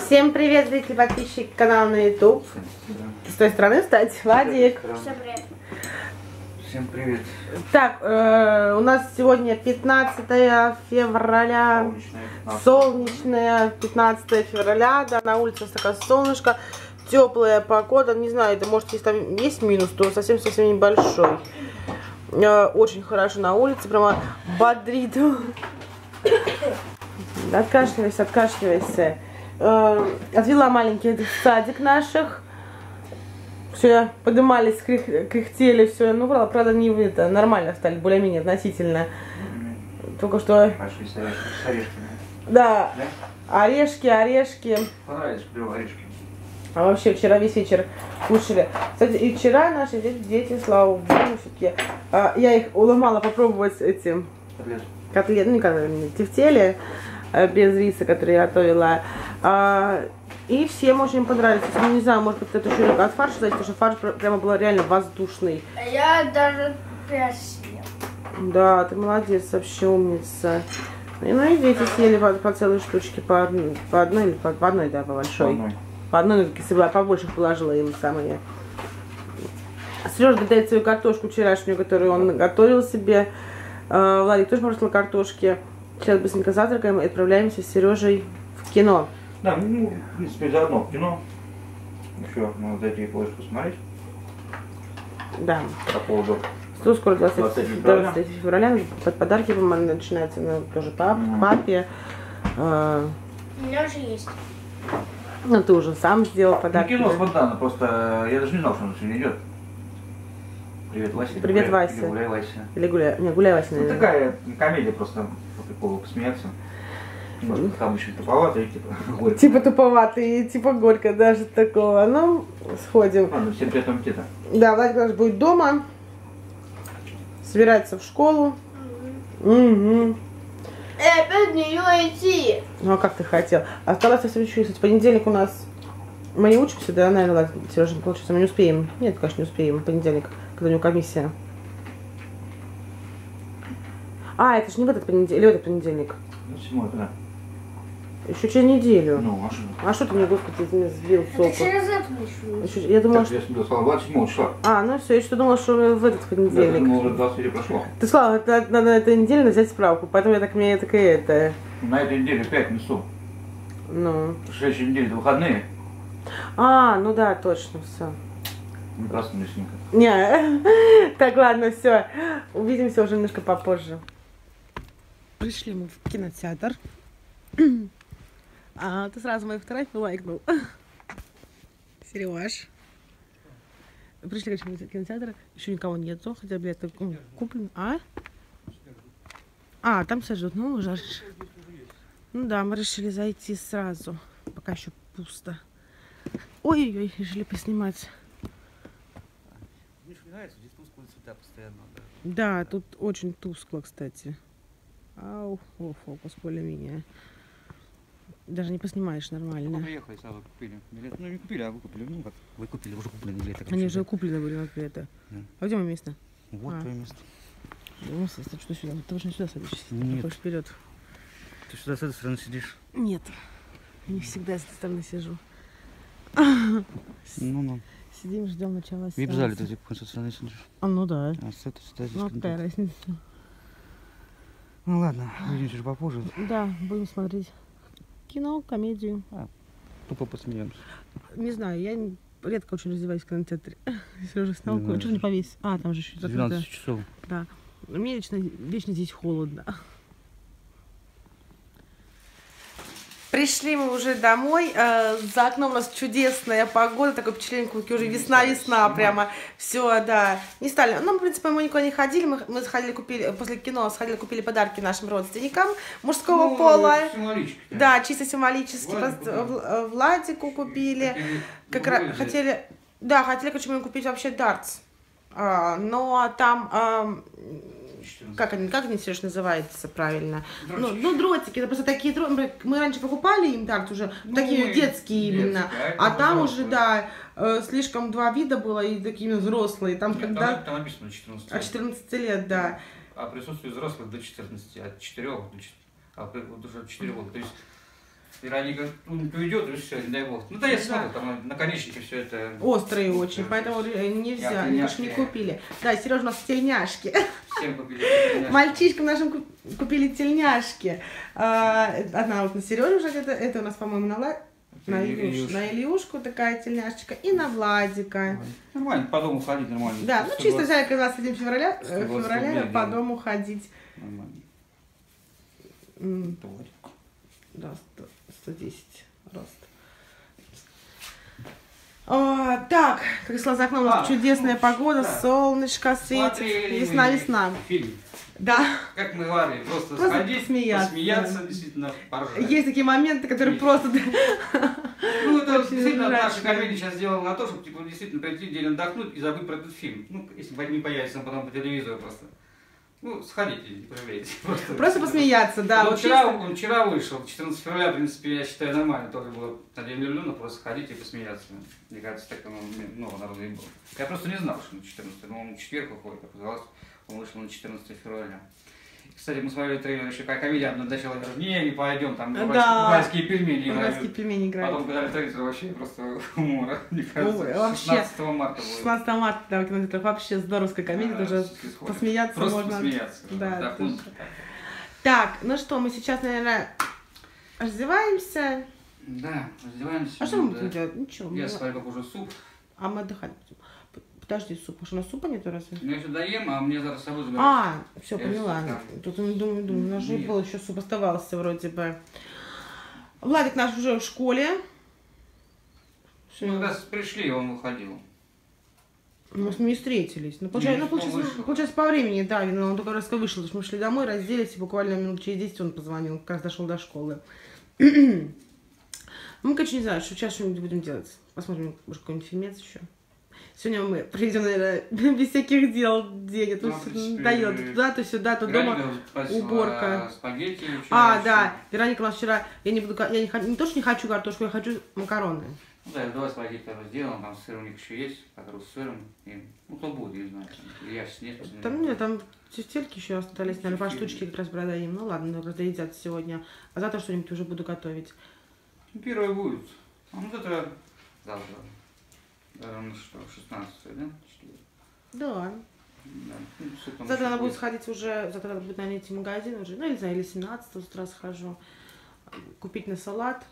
Всем привет, зрители, подписчики канала на YouTube. С той стороны, кстати, Владик. Всем привет. Всем привет. Так, у нас сегодня 15 февраля. Солнечное 15 февраля. Да, на улице такое солнышко. Теплая погода. Не знаю, это может, если там есть минус, то совсем-совсем небольшой. Очень хорошо на улице, прямо бодрит. Откашливайся, откашливайся. Отвела маленький в садик наших. Все, поднимались, кряхтели, все. Ну, правда, не вы это нормально стали, более-менее относительно. Только что. Пошли с орешками. Да. Орешки. Понравились орешки. А вообще вчера весь вечер кушали. Кстати, и вчера наши дети, слава богу, все-таки. Я их уломала попробовать эти котлеты, ну, тефтели без риса, которые я готовила. И всем очень понравились. Ну, не знаю, может быть, это еще от фарша зависит, потому что фарш прямо был реально воздушный. А я даже просил. Да, ты молодец, вообще умница. Ну и дети съели по целой штучке, по одной или по одной, да, по большой. По одной, если бы я побольше положила им самые. Сережа готовит свою картошку вчерашнюю, которую он готовил себе. Владик тоже попросил картошки. Сейчас быстренько завтракаем и отправляемся с Сережей в кино. Да, ну, в принципе, заодно в кино. Еще надо зайти кое-что посмотреть. Да. По поводу. Что скоро 23 февраля. Под подарки начинается, ну, тоже папе. У меня уже есть. Ну, ты уже сам сделал Ну, подарки. кино спонтанно, просто я даже не знал, что он сегодня идет. Привет, Вася. Привет, Вася. Или Гуляй, Вася. Или Гуляй, не, Гуляй, Вася, Ну, наверное. такая комедия просто по приколу посмеяться. Немножко там еще туповатый, типа горько. Типа туповатый, типа горько, даже такого. Ну, сходим. Ладно, всем приятного аппетита. Да, Владик наш будет дома. Собирается в школу. Угу. Опять в нее идти. Ну, а как ты хотел? Осталось совсем чуть-чуть. В понедельник у нас... Мы не учимся, да, наверное, Ладик, Сережа, получится, мы не успеем. Нет, конечно, не успеем. В понедельник, когда у него комиссия. А, это же не в этот понедельник, или в этот понедельник. Ну, 7-й, да. Еще через неделю. Ну, а что? А что ты мне, господи, ты меня сбил с Это толку? через это будешь. Я думала, Так, что... я себе сказал, 27 числа. А, ну все, я что думала, что в этот Я думал, понедельник. уже 23 прошло. Ты сказала, надо на этой неделе взять справку, поэтому я так, мне так и это... На этой неделе пятницу. Ну... В следующей неделе выходные. А, ну да, точно, все. Красный лесенько. Не, так, ладно, все. Увидимся уже немножко попозже. Пришли мы в кинотеатр. Ты сразу мою фотографию лайкнул. Сереж. Пришли, конечно, в кинотеатр. Еще никого нету, хотя билет куплен. Там все ждут. Ну, уже. Ну да, мы решили зайти сразу. Пока еще пусто. Ой-ой-ой, решили поснимать. Мне же нравится, здесь тусклые цвета постоянно. Да, тут очень тускло, кстати. Фокус более-менее. Даже не поснимаешь нормально. Мы приехали, сразу купили билет. Ну, не купили, а выкупили. Ну, как вы купили, уже купленные билеты. Они уже куплены были на билеты. Да. А где мое место? Вот твое место. Ну, что сюда? Ты уже не сюда садишься. Нет. Ты вперед. Ты сюда с этой стороны сидишь? Нет. Не всегда с этой стороны сижу. Ну. Сидим, ждем начала сеанса. Вип-зале ты с этой стороны сидишь. Ну да. А с этой стороны здесь. Ну, какая разница? Ну ладно, увидимся уже попозже. Да, будем смотреть кино, комедию. Тупо посмеемся. Не знаю, я редко очень раздеваюсь в кинотеатре. Сережа снял, что не повесь. Там же еще 12 часов. Да. Мне вечно здесь холодно. Пришли мы уже домой. За окном у нас чудесная погода. Такое впечатление, как уже весна-весна прямо. Все, да. Не стали. Ну, в принципе, мы никуда не ходили. Мы сходили, купили, после кино сходили, купили подарки нашим родственникам мужского пола. Да, чисто символически. Владику купили. Как раз хотели, короче, мы купить вообще дартс. Но там... Как они, Сереж, называется правильно? Дротики. Ну, дротики, это просто такие дротики. Мы раньше покупали им так уже, такие детские именно. А там уже, да, слишком два вида было и такие взрослые. Там когда... Там написано 14 лет. От 14 лет, да. А присутствие взрослых до 14, от 4 до 4 года. То есть Вероника уйдет, и все, не дай бог. Ну да, я смотрю, там наконечники все это... Острые очень, поэтому нельзя, они же не купили. Да, Сережа у нас тельняшки. Всем купили тельняшки. Мальчишкам нашим купили тельняшки. Одна вот на Сереже уже, это у нас, по-моему, на Ильюшку такая тельняшечка, и на Владика. Нормально, по дому ходить нормально. Да, ну чисто взяли, когда 21 февраля по дому ходить. Нормально. Да, 110 рост. Так, как я сказала, за окном у нас чудесная погода, солнышко светит, весна. Фильм. Да. Как мы варили, просто сходить, посмеяться, действительно, поржать. Есть такие моменты, которые просто... Ну, это действительно наша комедия сейчас сделала на то, чтобы типа, действительно прийти день отдохнуть и забыть про этот фильм. Ну, если не появится он потом по телевизору просто. Ну, сходите, не проверяйте. Просто посмеяться, да. Он вчера вышел, 14 февраля, в принципе, я считаю, нормально. Тоже было на День Люлюна, просто ходить и посмеяться. Мне кажется, так много народу и было. Я просто не знал, что на 14, но он в четверг выходит, оказалось, он вышел на 14 февраля. Кстати, мы смотрели трейлер еще, как комедиант начала говорить, не пойдем, там уральские пельмени играют. Уральские пельмени играют. Потом, когда трейлер, вообще просто умора, мне кажется, вообще, 16 марта будет. 16 марта, да, в кинотеатрах вообще здоровская комедия, тоже посмеяться просто можно. Посмеяться. Да, так, ну что, мы сейчас, наверное, раздеваемся. Да, раздеваемся. А что мы будем делать? Ничего. Я сварю как уже суп. А мы отдыхать будем. Подожди, суп, потому что у нас супа нету разве? Ну, я сюда ем, а мне зараз с собой забирать. Все, поняла. Тут, думаю, у нас же был еще суп оставался вроде бы. Владик наш уже в школе. Мы когда пришли, он выходил. Мы с ним не встретились. Ну, получается, по времени, да, он только раз вышел. Мы шли домой, разделись, и буквально минут через 10 он позвонил, как раз дошел до школы. Мы, короче, не знаю, что сейчас что-нибудь будем делать. Посмотрим, может, какой-нибудь фильмец еще. Сегодня мы проведем, наверное, без всяких дел день. Тут надоело то туда, то сюда, то дома уборка. Спагетти. Да. Вероника у нас вчера, я не то, что не хочу картошку, я хочу макароны. Ну да, давай спагетти тоже сделаем, там сыр у них еще есть, который с сыром. И, ну, кто будет, не знаю. Я сейчас нет. Там тефтельки еще остались, наверное, по штучке как раз продаем. Ну ладно, надо доедать сегодня. А завтра что-нибудь уже буду готовить. Ну, первое будет. А вот это завтра. Наверное, что, 16, да? Да. Завтра надо будет сходить уже, завтра надо будет, наверное, идти в магазин уже, ну, не знаю, или 17 с утра схожу. Купить на салат.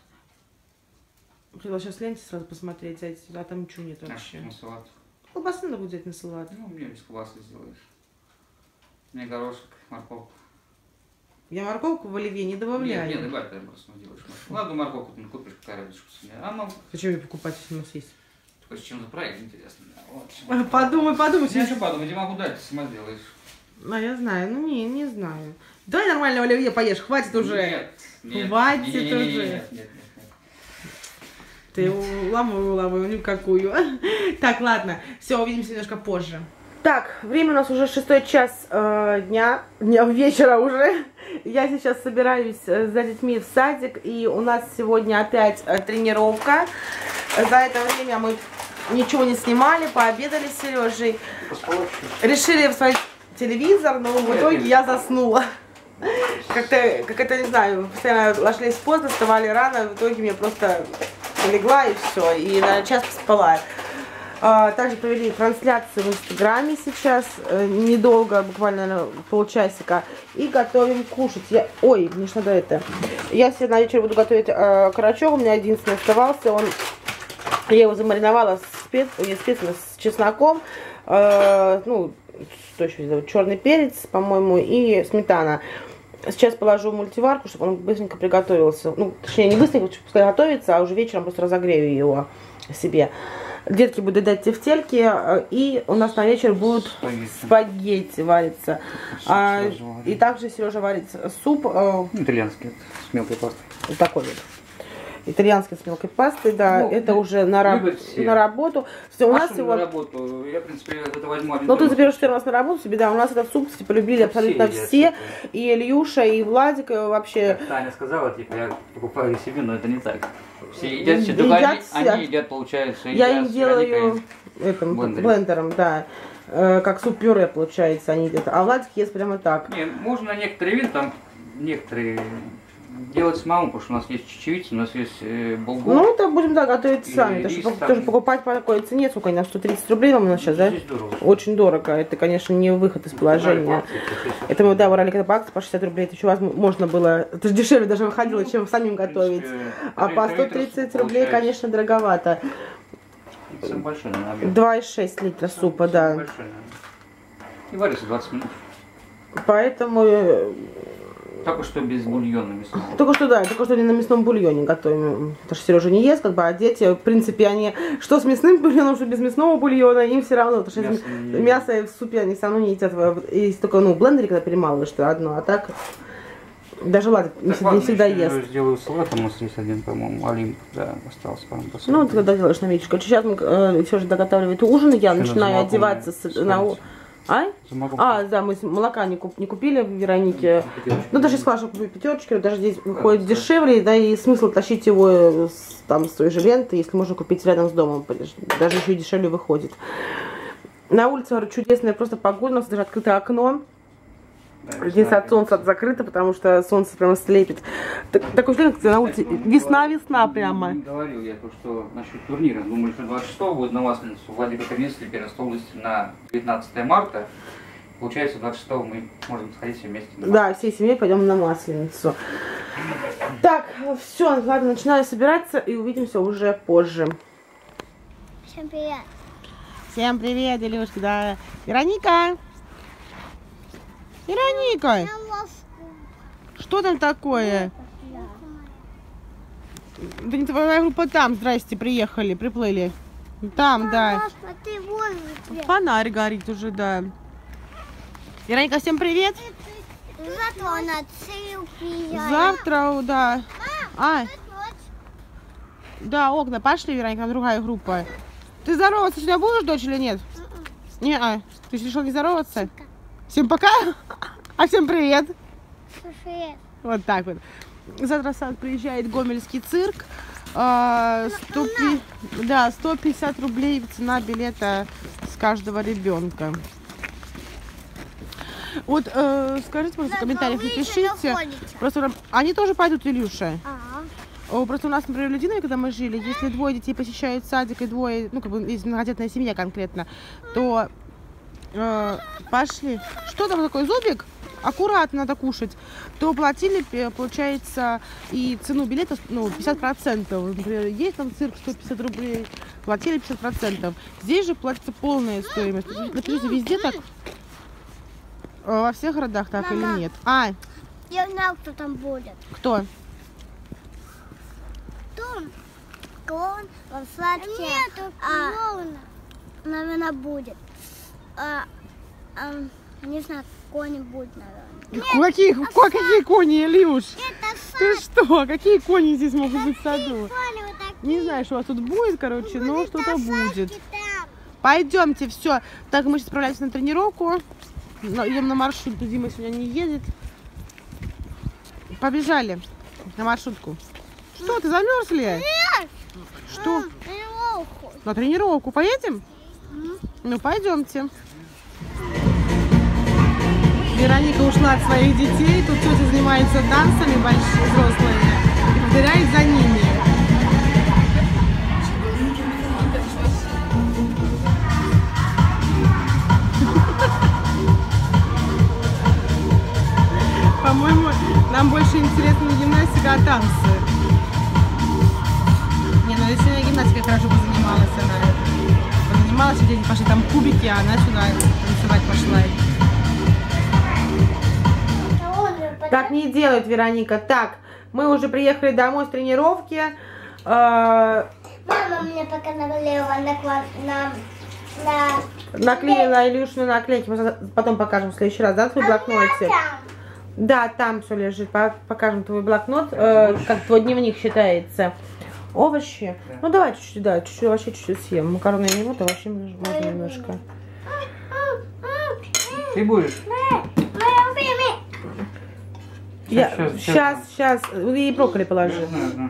Хотела сейчас в ленте сразу посмотреть, а там ничего нет вообще. На салат? Колбасы надо будет взять на салат. Ну, мне без колбасы сделаешь. Мне горошек, морковку. Я морковку в оливье не добавляю. Нет, добавь, ты просто делаешь морковку. Ладно, морковку ты купишь, какая разница. Зачем ее покупать, если у нас есть? С чем за проект, интересно. Вот. Подумай. Я еще подумай, не могу дать, ты сама сделаешь. Я знаю, ну не знаю. Давай нормального оливье поешь, хватит уже. Нет. Хватит уже. Нет. Ты уламывай никакую. Так, ладно, все, увидимся немножко позже. Так, время у нас уже 6 час вечера уже. Я сейчас собираюсь за детьми в садик, и у нас сегодня опять тренировка. За это время мы ничего не снимали, пообедали с Сережей. Решили посмотреть телевизор, но в итоге я заснула. Как-то, не знаю, постоянно ложились поздно, вставали рано, в итоге я просто легла и все, и на час поспала. Также провели трансляцию в Инстаграме сейчас, недолго, буквально, наверное, полчасика, и готовим кушать. Мне ж надо это. Я сегодня на вечер буду готовить карачок, у меня единственный оставался, я его замариновала специями с чесноком, что еще делать, черный перец, по-моему, и сметана. Сейчас положу в мультиварку, чтобы он быстренько приготовился. Ну, точнее, не быстренько, пускай готовится, а уже вечером просто разогрею его себе. Детки будут дать тефтельки, и у нас на вечер будут спагетти вариться. И также Сережа варит суп. Итальянский, с мелкой пастой. Вот такой вот. Итальянский с мелкой пастой, да, это уже на работу. Все, у нас его... на работу. Я, в принципе, это возьму один. Ну, ты заберешь 4 раз на работу себе, да, у нас этот суп, типа, любили абсолютно все. И Ильюша, и Владик, и вообще... Таня сказала, типа, я покупаю себе, но это не так. Все едят все, только они едят, получается. Я им делаю блендером, да. Как суп-пюре, получается, они едят. А Владик ест прямо так. Не, можно некоторые виды, там, некоторые делать самому, потому что у нас есть чечевица, у нас есть булгур. Ну, это будем, да, готовить сами. рис Потому что там. тоже покупать по такой цене, сколько, на 130 рублей вам у нас сейчас, да? Здесь дорого. Очень дорого. Это, конечно, не выход из положения. Это мы, да, брали когда по акции по 60 рублей. Это еще можно было... Это же дешевле даже выходило, чем самим готовить. А по 130 рублей, конечно, дороговато. Самый большой, наверное, 2,6 литра супа, да. большой, наверное. И варится 20 минут. Поэтому... Только что без бульона мясного. Только что не на мясном бульоне готовим. Потому что Сережа не ест, как бы, а дети, в принципе, они что с мясным бульоном, что без мясного бульона, им все равно, потому что мясо в супе они все равно не едят. Есть только, в блендере, когда перемалываешь, что одно, а так даже ладно, не всегда ест. Я сделаю салат, у нас есть один, по-моему, Олимп, да, остался, по-моему, Ну, ты когда делаешь на вечерку. Сейчас Сережа доготавливает ужин, я начинаю одеваться да, мы молока не купили в Веронике. Ну, даже если купили пятерочки, даже здесь выходит дешевле, да, и смысл тащить его там с той же ленты, если можно купить рядом с домом, даже еще и дешевле выходит. На улице, говорю, чудесная просто погода, у нас даже открытое окно. Здесь от солнца закрыто, потому что солнце прямо слепит. Такое ощущение, как на улице весна прямо. Говорил я то, что насчет турнира. Думали, что 26-го будет на Масленицу. Владимир принесли первенство на 19 марта. Получается, 26-го мы можем сходить все вместе. Да, всей семьей пойдем на Масленицу. Так, все, ладно, начинаю собираться и увидимся уже позже. Всем привет. Всем привет, Илюшка, да. Вероника! Вероника! Что там такое? Да не твоя группа там, здрасте, приехали, приплыли. Там, да. Фонарь горит уже, да. Вероника, всем привет. Завтра на селфи. Завтра, да. Да, окна пошли, Вероника, там другая группа. Ты здороваться сюда будешь, дочь, или нет? Не-а. Ты решил не здороваться? Всем пока, а всем привет. Привет. Вот так вот. Завтра в сад приезжает Гомельский цирк. 150 рублей цена билета с каждого ребенка. Вот скажите, просто в комментариях напишите. Просто они тоже пойдут, Илюша. Просто у нас, например, в Людинове, когда мы жили, если двое детей посещают садик и двое, ну, как бы, если многодетная семья конкретно, то пошли. Что там такое, зубик? Аккуратно надо кушать. То платили, получается, и цену билета, 50%. Например, есть там цирк 150 рублей, платили 50%. Здесь же платится полная стоимость. Напишите, везде так? Во всех городах так или нет? Я знаю, кто там будет. Кто? Клоун во сладкие. Нет, клоуна. Наверное, будет. Не знаю, кони будет, наверное. Какие кони, Илюш? Ты что? Какие кони здесь могут быть в саду? Не знаю, что у вас тут будет, короче, но что-то будет. Пойдемте, все. Так, мы сейчас отправляемся на тренировку. Идем на маршрутку. Дима сегодня не едет. Побежали на маршрутку. Что, ты замерз ли? Нет! Что? Тренировку. На тренировку поедем? Ну, пойдемте. Вероника ушла от своих детей. Тут тетя занимается танцами, большие, взрослые. И повторяет за ними. По-моему, нам больше интересна не гимнастика, а танцы. Не, ну если на гимнастике хорошо позанималась она. Позанималась, дети пошли там кубики, а она сюда танцевать пошла. Так не делают, Вероника. Так, мы уже приехали домой с тренировки. Мама мне пока наклеила Илюшину наклейки. Мы потом покажем в следующий раз, да, твой блокнотик? Да, там все лежит. Покажем твой блокнот, как твой дневник считается. Овощи. Ну давай чуть-чуть, да, чуть-чуть овощей чуть-чуть съем. Макароны я не буду, овощей можно немножко. Ты будешь? Сейчас. И брокколи положи.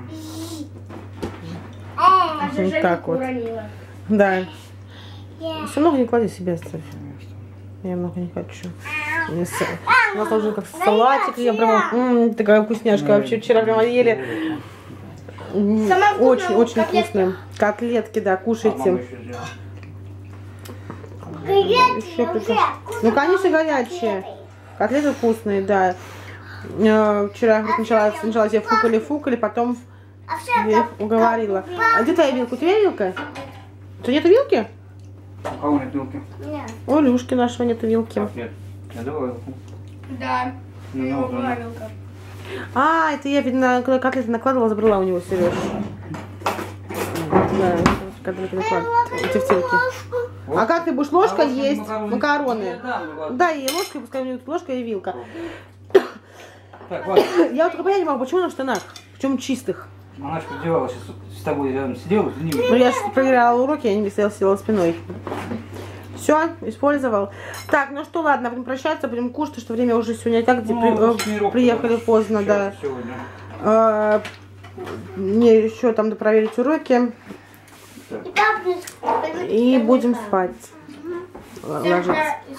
Вот так вот. Да. Все много не клади себе, оставь. Я много не хочу. У нас тоже как салатик, я прямо, такая вкусняшка. Вообще вчера прямо ели. Очень вкусные. Котлетки, да, кушайте. Ну, конечно, горячие. Котлеты вкусные, да. Вчера сначала себе фукали, потом я их уговорила. А где твоя вилка? У тебя вилка? У тебя нету вилки? У кого нет вилки? Нет. У Илюшки нашего нету вилки. Нет. Я давай вилку. Да. Ну, Была вилка. А, это я, видно, когда котлеты накладывала, забрала у него, Сереж. Да, котлеты накладывала. Тефтельки. А как ты будешь ложка есть? Макароны. Да, и ложка, пускай у него ложка и вилка. Так, ладно. Я вот только понять не могу, почему на штанах? Причем чистых. Она же подевала, сейчас с тобой рядом сидела, за ним. Ну я же проверяла уроки, я не сидела спиной. Все, использовал. Так, ну что, ладно, будем прощаться, будем кушать, потому что время уже сегодня и так приехали поздно, да. Мне еще там проверить уроки. И будем спать. Ложиться.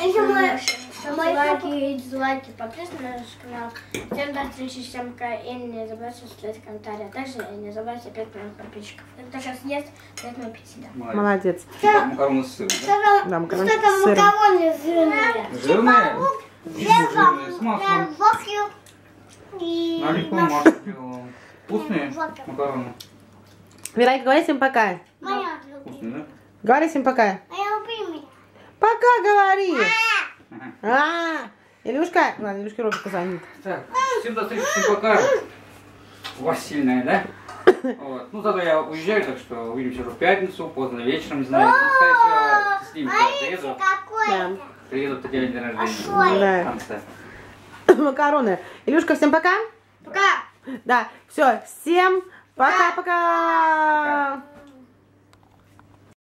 Лайки, дизлайки, подписывайтесь на наш канал. Всем до встречи, всем пока. И не забывайте оставлять комментарии. А также не забывайте 5 минут подписчиков. Кто сейчас есть, 5 на аппетита. Молодец. Макароны с сыром, Да, макароны Что там с сыром. макароны жирные? Жирные? Жирные, с маслом. Налипку масло делала. Вкусные макароны? Вероника, говори всем пока. Моя Вкусные, да? Говори всем пока. любимая. Пока говори. Илюшка. Ладно, Илюшке Робика звонит. Так, всем до встречи, всем пока. У вас сильная, да? Вот. Ну, зато я уезжаю, так что увидимся уже в пятницу, поздно вечером, не знаю. Ну, скорее всего, с ними приеду. Да. Приеду в день рождения. В конце. Макароны. Илюшка, всем пока. Пока. Да, все, всем пока-пока.